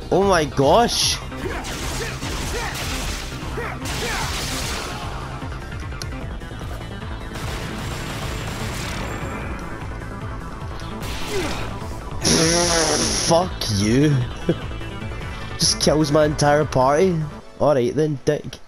Oh my gosh! Fuck you. Just kills my entire party. Alright then, dick.